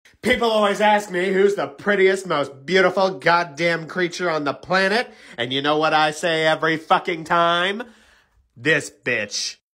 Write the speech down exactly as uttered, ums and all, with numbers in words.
People always ask me who's the prettiest, most beautiful goddamn creature on the planet. And you know what I say every fucking time? This bitch.